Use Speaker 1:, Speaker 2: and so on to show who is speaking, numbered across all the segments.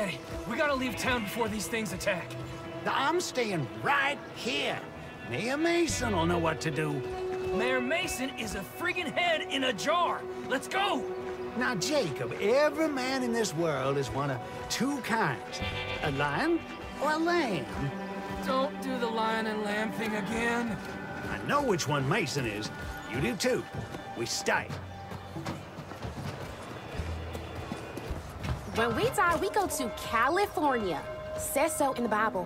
Speaker 1: Okay, we gotta leave town before these things attack.
Speaker 2: I'm staying right here. Mayor Mason will know what to do.
Speaker 1: Mayor Mason is a friggin' head in a jar. Let's go!
Speaker 2: Now, Jacob, every man in this world is one of two kinds. A lion or a lamb.
Speaker 1: Don't do the lion and lamb thing again.
Speaker 2: I know which one Mason is. You do too. We stay.
Speaker 3: When we die, we go to California. Says so in the Bible.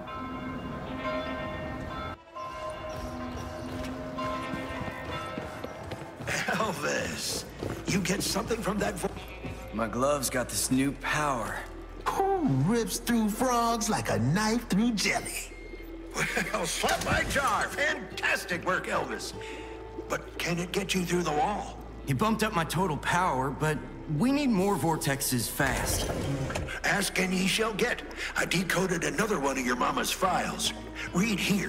Speaker 4: Elvis, you get something from that vo—
Speaker 5: My gloves got this new power.
Speaker 6: Who rips through frogs like a knife through jelly?
Speaker 4: Well, slap my jar. Fantastic work, Elvis. But can it get you through the wall?
Speaker 5: He bumped up my total power, but we need more vortexes fast.
Speaker 4: Ask and ye shall get. I decoded another one of your mama's files. Read here.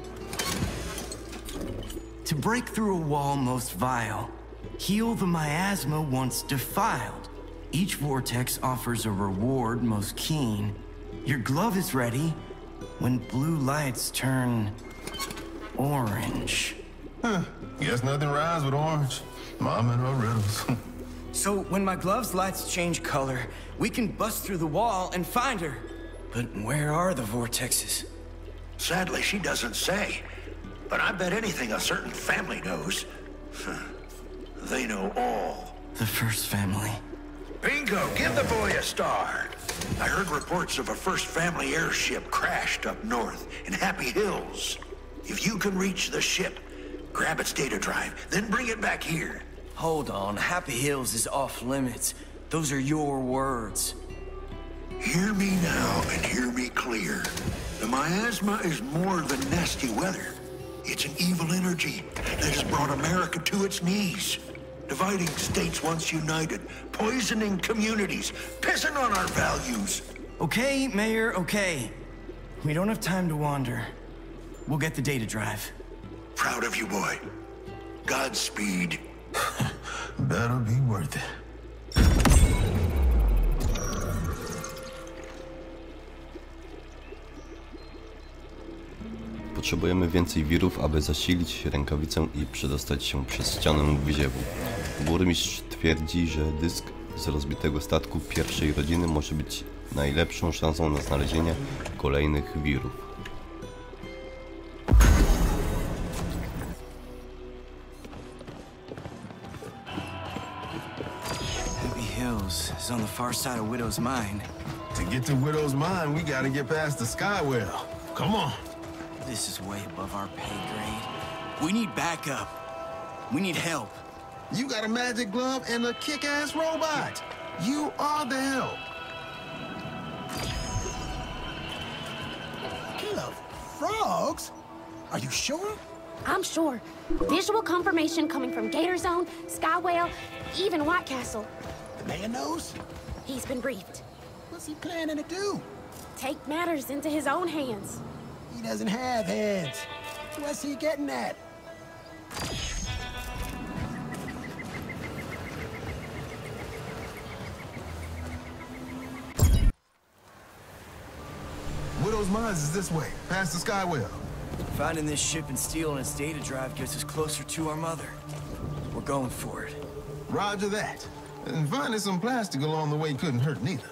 Speaker 5: To break through a wall most vile, heal the miasma once defiled. Each vortex offers a reward most keen. Your glove is ready when blue lights turn orange.
Speaker 6: Huh. Guess nothing rhymes with orange. Mom and her riddles.
Speaker 5: So when my glove's lights change color, we can bust through the wall and find her. But where are the vortexes?
Speaker 4: Sadly, she doesn't say. But I bet anything a certain family knows. They know all.
Speaker 5: The first family.
Speaker 4: Bingo! Give the boy a star! I heard reports of a first family airship crashed up north in Happy Hills. If you can reach the ship, grab its data drive, then bring it back here.
Speaker 5: Hold on, Happy Hills is off limits. Those are your words.
Speaker 4: Hear me now and hear me clear. The miasma is more than nasty weather. It's an evil energy that has brought America to its knees. Dividing states once united, poisoning communities, pissing on our values.
Speaker 5: Okay, Mayor, okay. We don't have time to wander. We'll get the data drive.
Speaker 4: Proud of you, boy. Godspeed.
Speaker 6: Better be worth it.
Speaker 7: Potrzebujemy więcej wirów, aby zasilić rękawicę i przedostać się przez ścianę wyziewu. Burmistrz twierdzi, że dysk z rozbitego statku pierwszej rodziny może być najlepszą szansą na znalezienie kolejnych wirów.
Speaker 5: Happy Hills is on the far side of Widow's Mine.
Speaker 6: To get to Widow's Mine, we gotta get past the Skywell. Come on.
Speaker 5: This is way above our pay grade. We need backup. We need help.
Speaker 6: You got a magic glove and a kick-ass robot. You are the help.
Speaker 8: Kill of frogs? Are you sure?
Speaker 3: I'm sure. Visual confirmation coming from Gator Zone, Skywell, even White Castle.
Speaker 8: The mayor knows?
Speaker 3: He's been briefed.
Speaker 8: What's he planning to do?
Speaker 3: Take matters into his own hands.
Speaker 8: He doesn't have hands. What's he getting at?
Speaker 6: Widow's Mines is this way, past the Skywell.
Speaker 5: Finding this ship and stealing its data drive gets us closer to our mother. We're going for it.
Speaker 6: Roger that. And finding some plastic along the way couldn't hurt neither.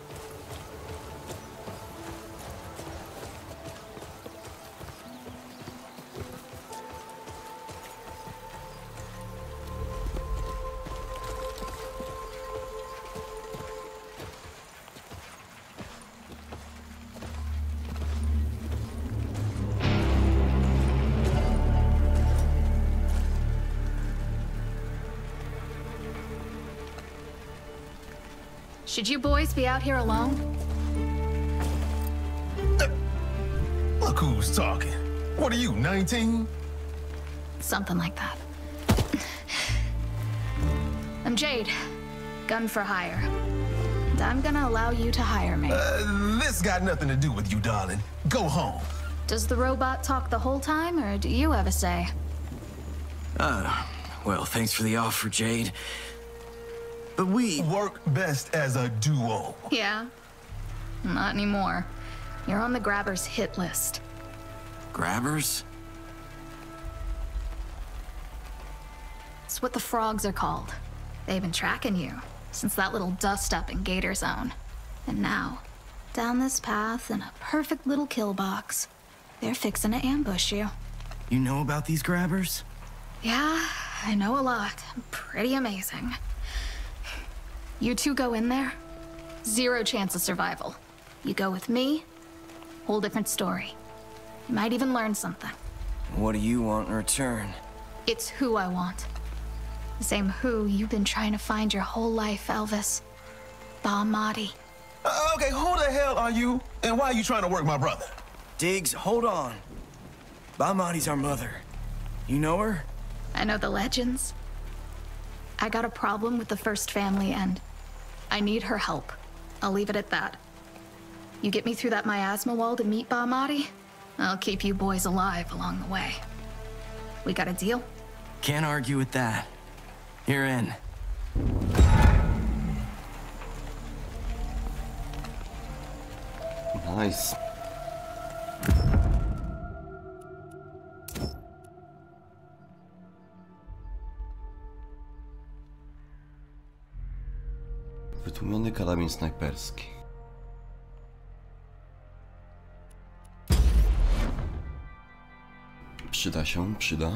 Speaker 9: Should you boys be out here alone?
Speaker 6: Look who's talking. What are you, 19?
Speaker 9: Something like that. I'm Jade, gun for hire. And I'm gonna allow you to hire me.
Speaker 6: This got nothing to do with you, darling. Go home.
Speaker 9: Does the robot talk the whole time, or do you have a say?
Speaker 5: Well, thanks for the offer, Jade. But we
Speaker 6: work best as a duo.
Speaker 9: Yeah? Not anymore. You're on the Grabbers' hit list.
Speaker 5: Grabbers?
Speaker 9: It's what the frogs are called. They've been tracking you since that little dust-up in Gator Zone. And now, down this path in a perfect little kill box, they're fixing to ambush you.
Speaker 5: You know about these Grabbers?
Speaker 9: Yeah, I know a lot. Pretty amazing. You two go in there, 0 chance of survival. You go with me, whole different story. You might even learn something.
Speaker 5: What do you want in return?
Speaker 9: It's who I want. The same who you've been trying to find your whole life, Elvis. Bahmati.
Speaker 6: Okay, who the hell are you? And why are you trying to work my brother?
Speaker 5: Diggs, hold on. Bahmati's our mother. You know her?
Speaker 9: I know the legends. I got a problem with the First Family, and I need her help. I'll leave it at that. You get me through that miasma wall to meet Bahmati, I'll keep you boys alive along the way. We got a deal?
Speaker 5: Can't argue with that. You're in.
Speaker 7: Nice. Wytłumiony karabin snajperski. Przyda się, przyda.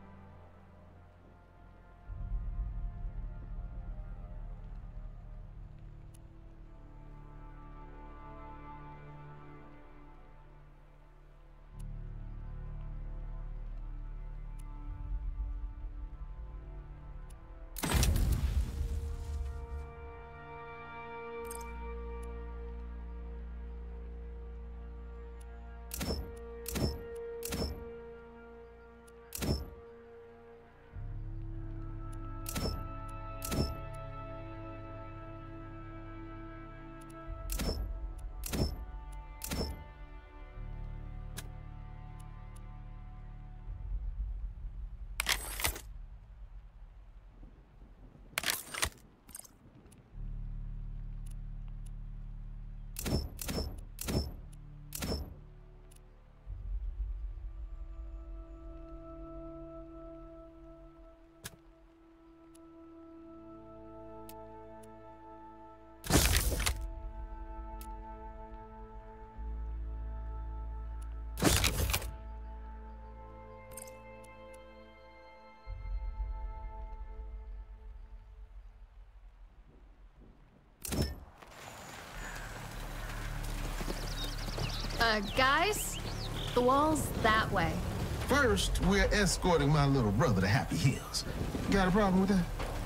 Speaker 9: Guys? The wall's that way.
Speaker 6: First, we're escorting my little brother to Happy Hills. Got a problem with that?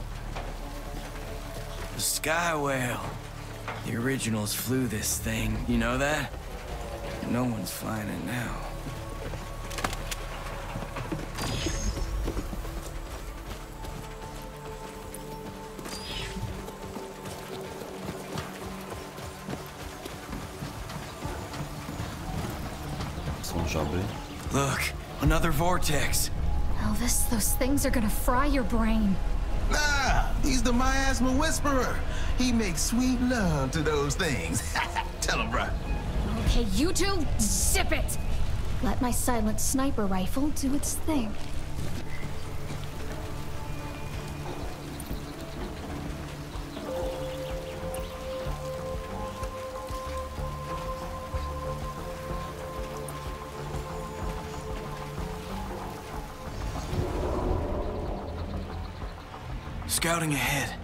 Speaker 5: The Sky Whale. The originals flew this thing, you know that? No one's flying it now. Look, another vortex.
Speaker 9: Elvis, those things are gonna fry your brain.
Speaker 6: Nah, he's the miasma whisperer. He makes sweet love to those things. Tell him, bruh.
Speaker 9: Okay, you two, zip it! Let my silent sniper rifle do its thing.
Speaker 5: Scouting ahead.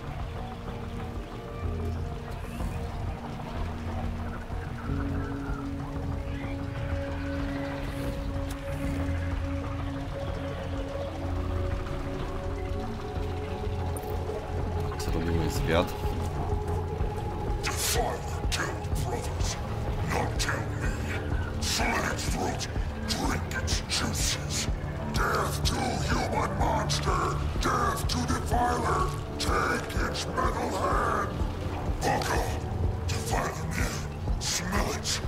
Speaker 7: Co robimy zwiat?
Speaker 4: The father killed brothers, not kill me. Slit its throat, drink its juices. Death to human monster! Death to defiler! Take its metal hand! Bucko! Defiler man! Smell it!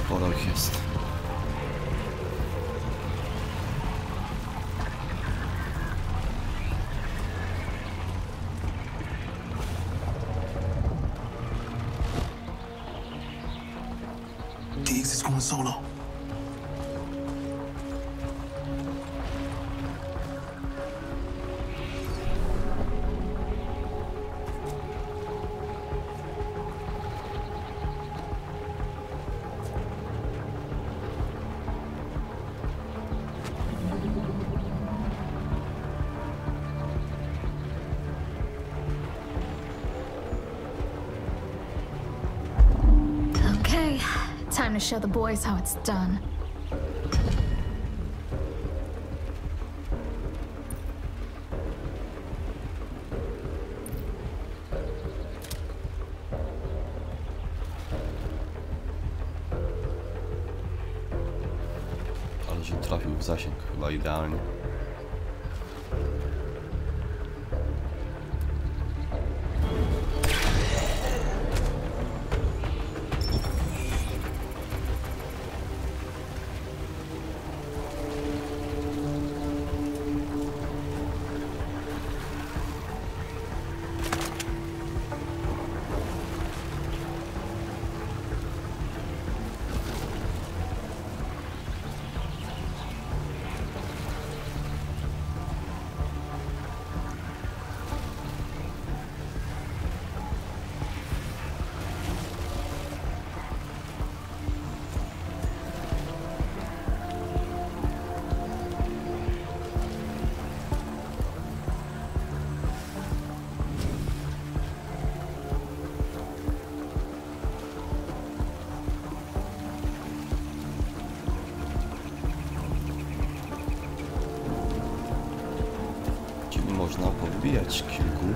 Speaker 7: Sporo ich jest.
Speaker 6: Diggs is going solo.
Speaker 9: Okay, time to show the boys how it's done.
Speaker 7: Ale że trafił w zasięg chyba idealnie. Można powbijać kilku.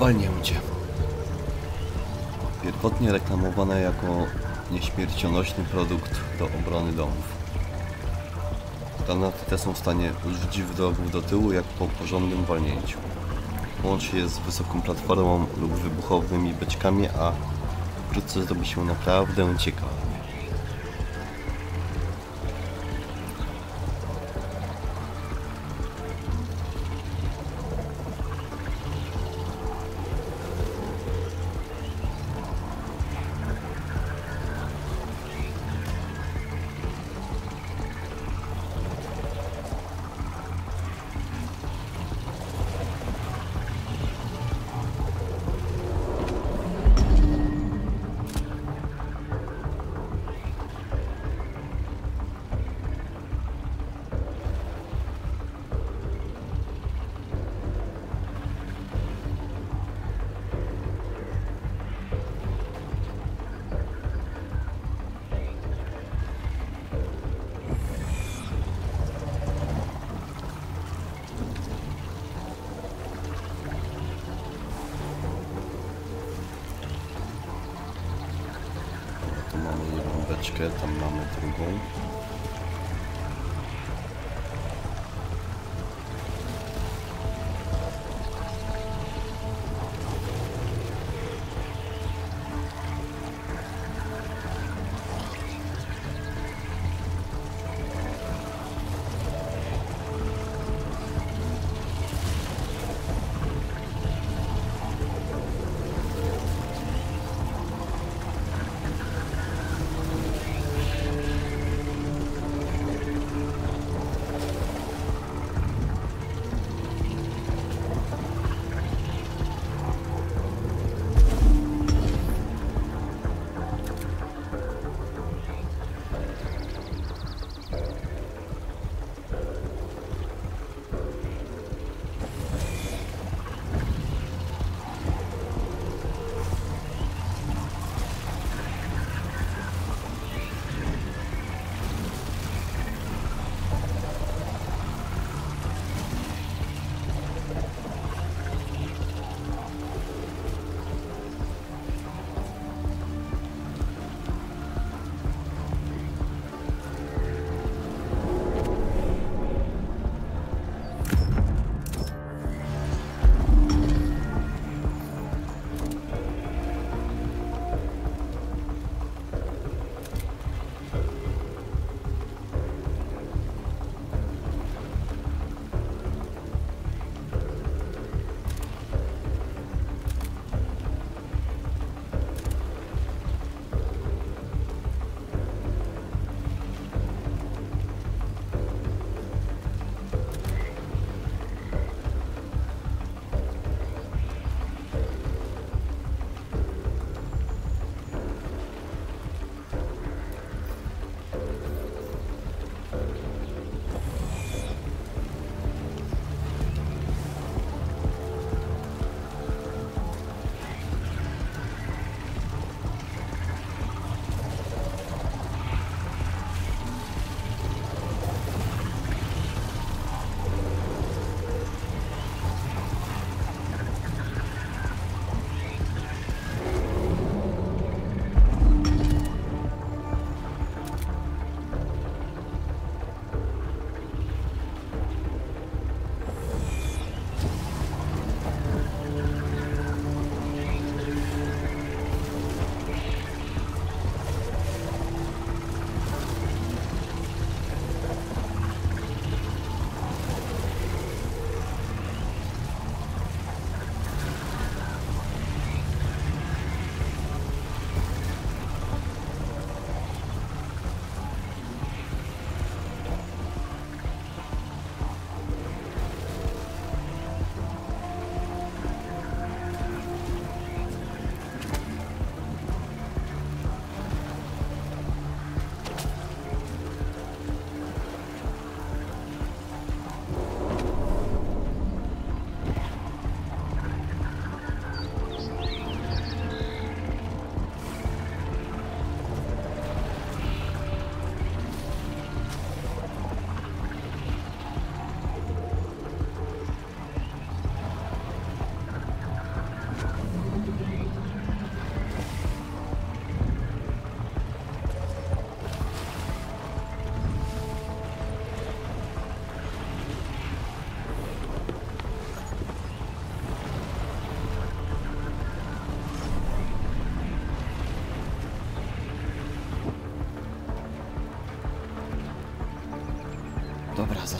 Speaker 7: walnięcie. Pierwotnie reklamowane jako nieśmiercionośny produkt do obrony domów. Granaty te są w stanie rzucić wrogów do tyłu jak po porządnym walnięciu. Łączy je z wysoką platformą lub wybuchowymi beczkami, a wkrótce zrobi się naprawdę ciekawe. Tam mamy drugą.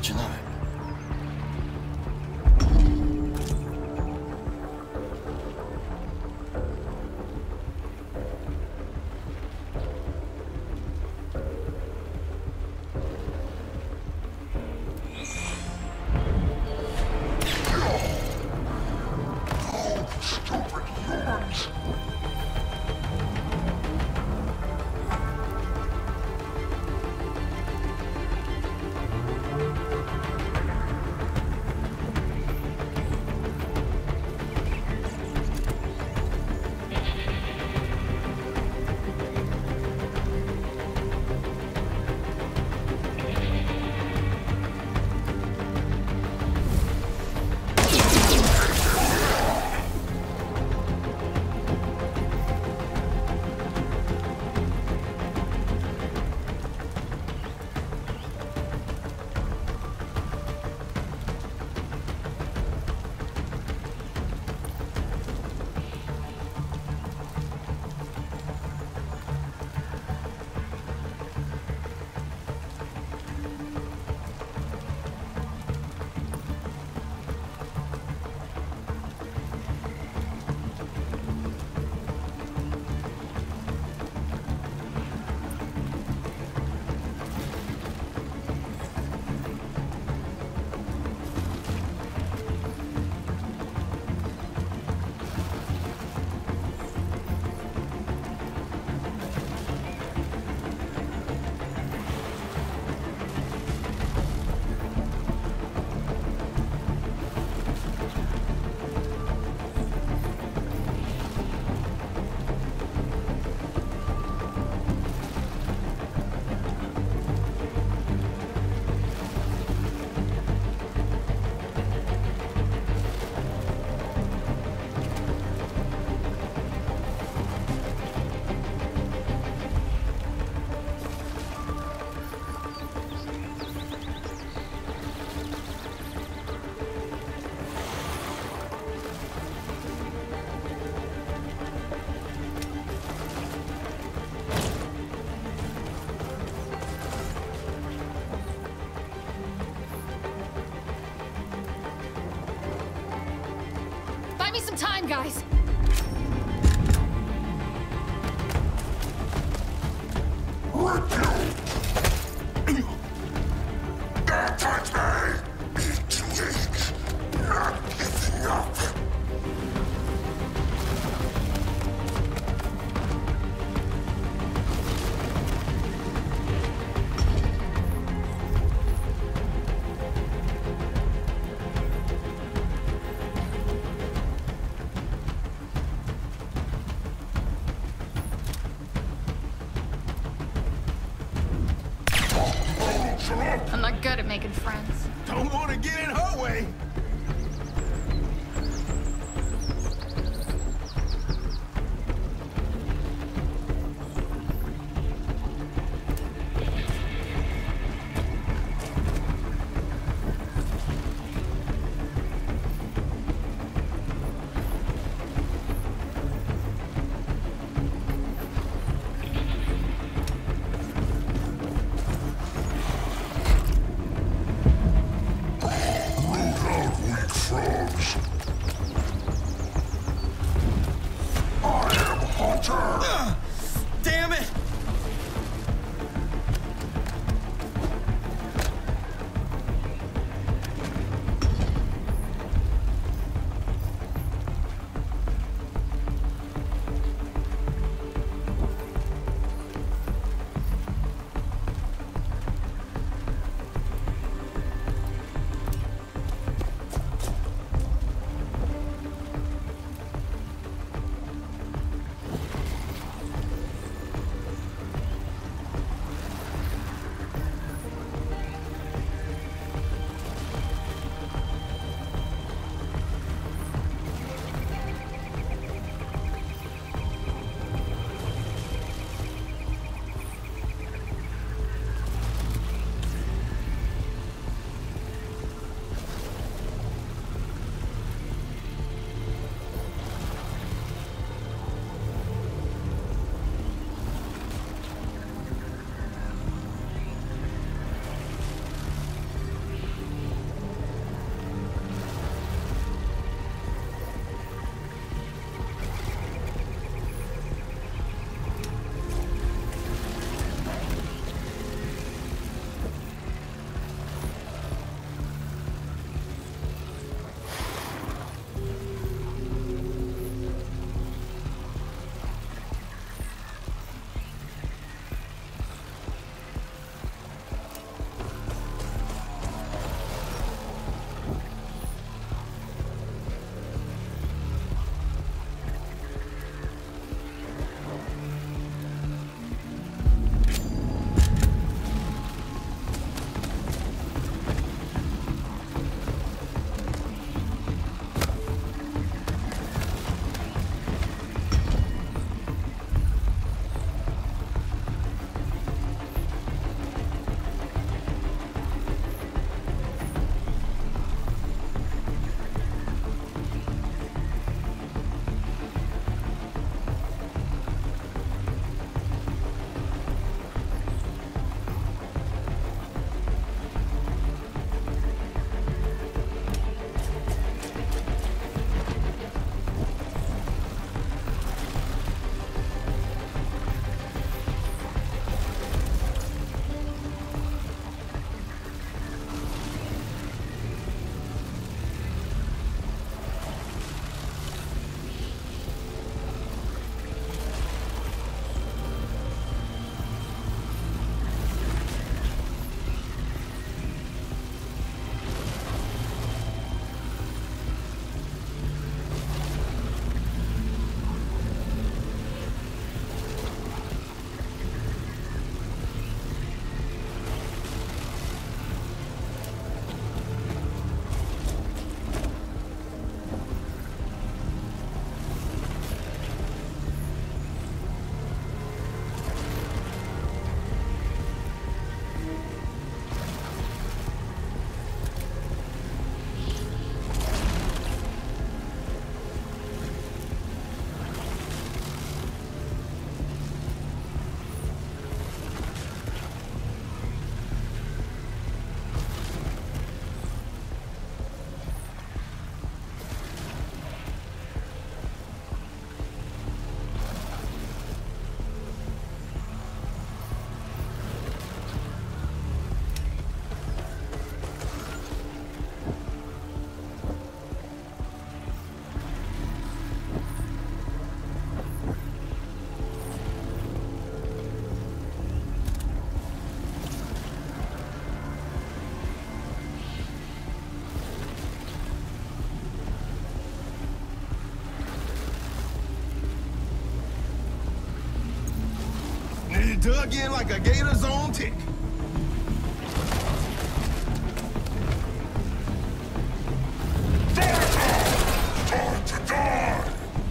Speaker 7: zaczynamy.
Speaker 3: Buy me some time, guys.
Speaker 9: I'm not good at making friends.
Speaker 6: Don't want to get in her way.
Speaker 4: Roadhouse
Speaker 6: dug in like a gator's own tick.
Speaker 4: Time to die!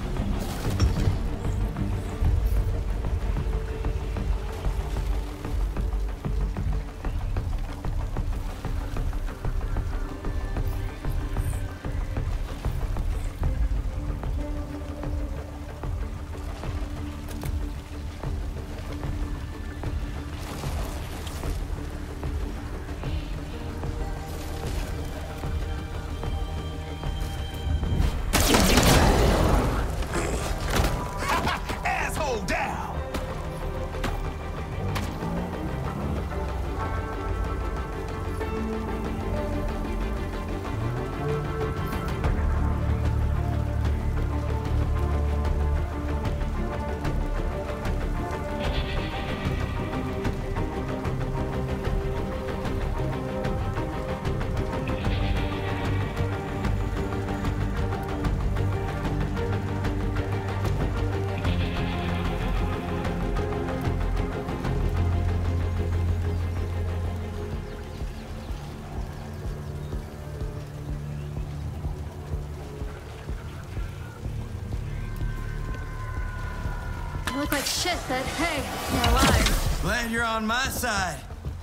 Speaker 9: I look like shit, but hey, you're alive.
Speaker 5: Glad you're on my side.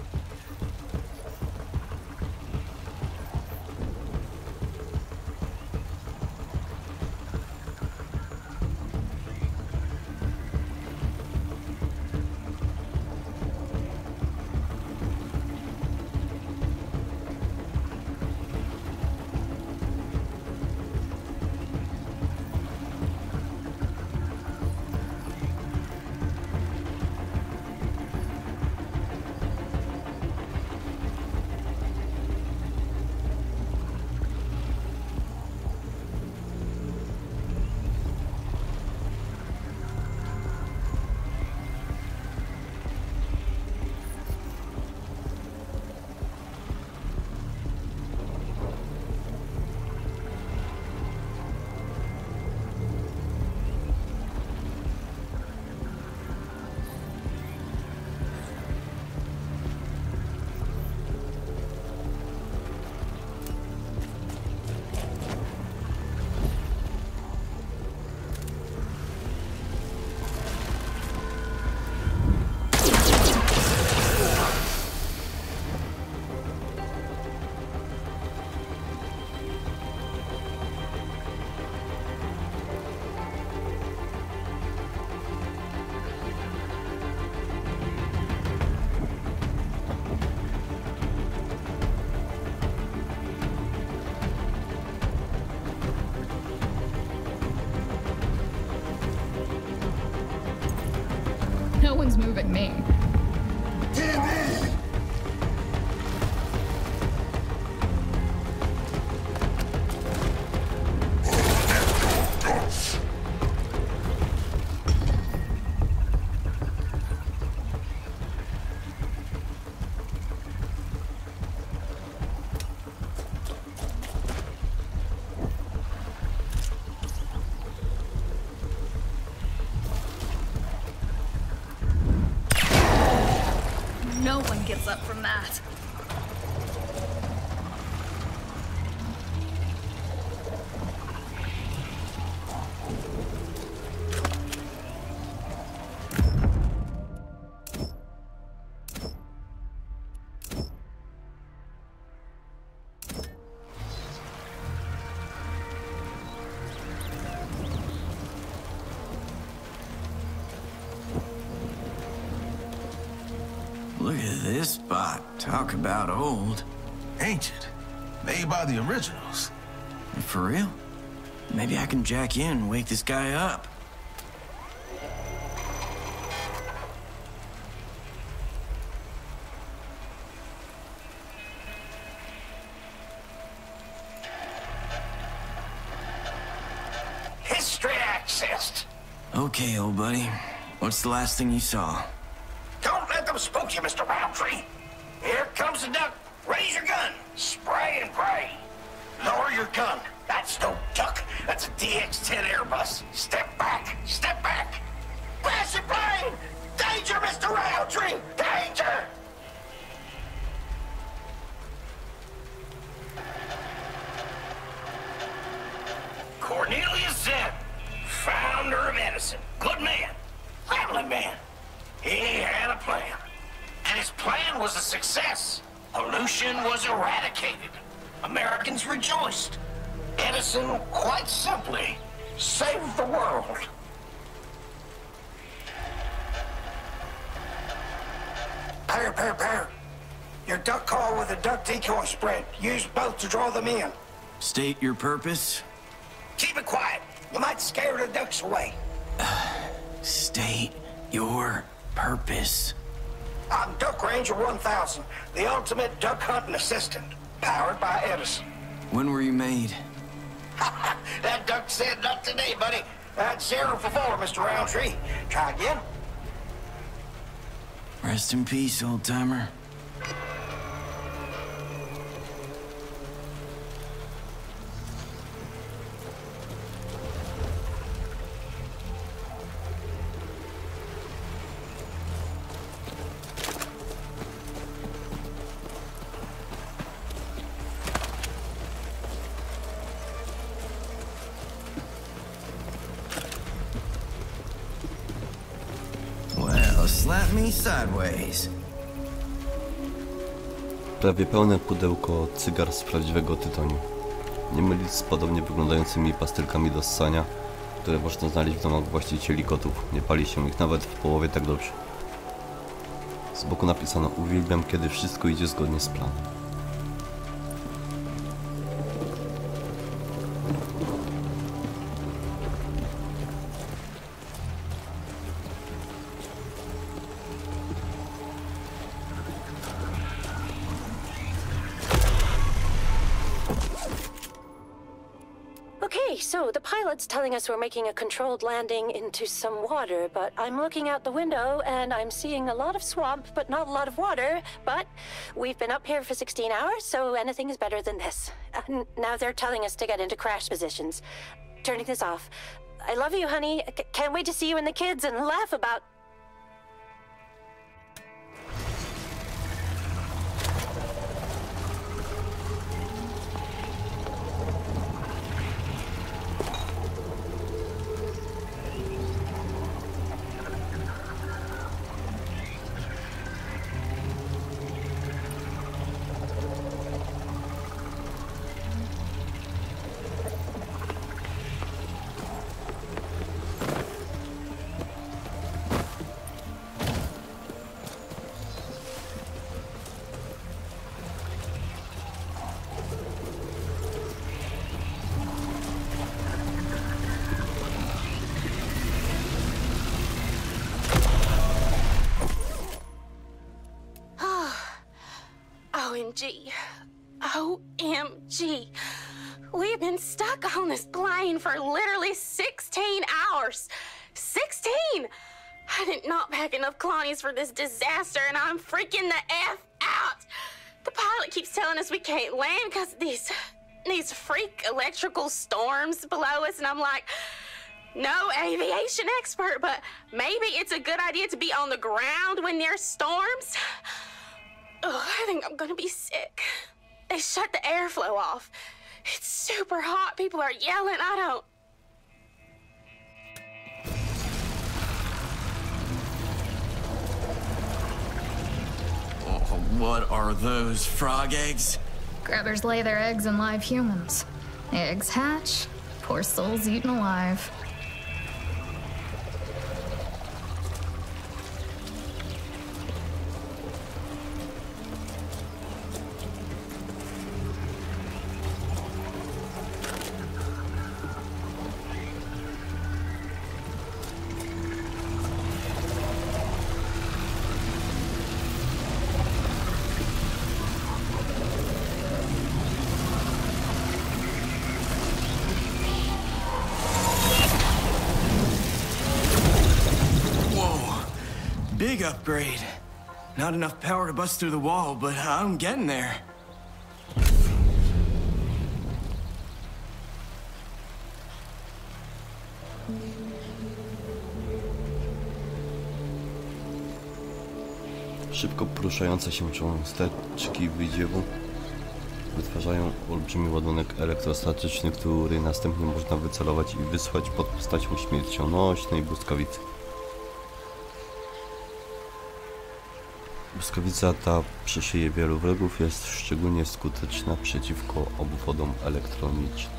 Speaker 9: No one's moving me. No one gets up from that.
Speaker 5: Look at this spot. Talk about old.
Speaker 6: Ancient. Made by the originals.
Speaker 5: For real? Maybe I can jack in and wake this guy up.
Speaker 4: History accessed.
Speaker 5: Okay, old buddy. What's the last thing you saw?
Speaker 4: Don't let them spook you, Mr. Roundtree. Here comes the duck. Raise your gun. Spray and pray. Lower your gun. That's no duck. That's a DX-10 Airbus. Step back. Step back. Crash your plane. Danger, Mr. Round.
Speaker 10: He had a plan. And his plan was a success. Pollution was eradicated. Americans rejoiced. Edison, quite simply, saved the world. Pair. Your duck call with a duck decoy spread. Use both to draw them in.
Speaker 5: State your purpose?
Speaker 10: Keep it quiet. You might scare the ducks away.
Speaker 5: State your purpose.
Speaker 10: I'm Duck Ranger 1000, the ultimate duck hunting assistant, powered by Edison.
Speaker 5: When were you made?
Speaker 10: That duck said not today, buddy. That's 0 for 4, Mr. Roundtree. Try again.
Speaker 5: Rest in peace, old-timer. Slap me sideways.
Speaker 7: Prawie pełne pudełko cygar z prawdziwego tytoniu. Nie mylić z podobnie wyglądającymi pastylkami do ssania, które można znaleźć w domach właścicieli kotów. Nie pali się ich nawet w połowie tak dobrze. Z boku napisano: uwielbiam, kiedy wszystko idzie zgodnie z planem.
Speaker 11: So the pilot's telling us we're making a controlled landing into some water, but I'm looking out the window and I'm seeing a lot of swamp, but not a lot of water. But we've been up here for 16 hours, so anything is better than this. Now they're telling us to get into crash positions. Turning this off. I love you, honey. Can't wait to see you and the kids and laugh about... OMG. We've been stuck on this plane for literally 16 hours. 16! I did not pack enough Clonnies for this disaster, and I'm freaking the F out. The pilot keeps telling us we can't land because of these freak electrical storms below us, and I'm like, no aviation expert, but maybe it's a good idea to be on the ground when there's storms. Oh, I think I'm gonna be sick. They shut the airflow off. It's super hot. People are yelling. I don't...
Speaker 5: Oh, what are those, frog eggs?
Speaker 9: Grabbers lay their eggs in live humans. Eggs hatch, poor souls eaten alive.
Speaker 5: Big upgrade. Not enough power to bust through the wall, but I'm getting there.
Speaker 7: Szybko poruszające się cząsteczki wydziewu wytwarzają olbrzymi ładunek elektrostatyczny, który następnie można wycelować i wysłać pod postacią śmiercionośnej błyskawicy. Błyskawica ta przy szyi wielu wrogów jest szczególnie skuteczna przeciwko obwodom elektronicznym.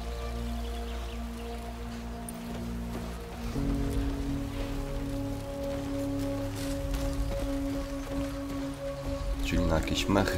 Speaker 7: Czyli na jakieś mechy.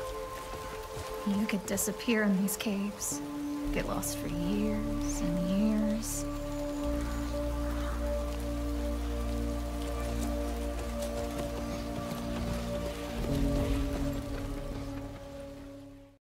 Speaker 9: You could disappear in these caves. Get lost for years and years.